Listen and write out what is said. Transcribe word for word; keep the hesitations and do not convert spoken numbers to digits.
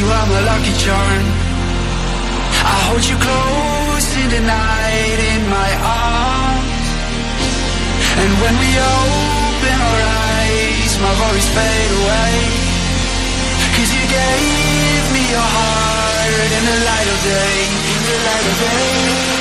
you are my lucky charm. I hold you close in the night in my arms. And when we open our eyes, my worries fade away. Cause you gave me your heart in the light of day, in the light of day.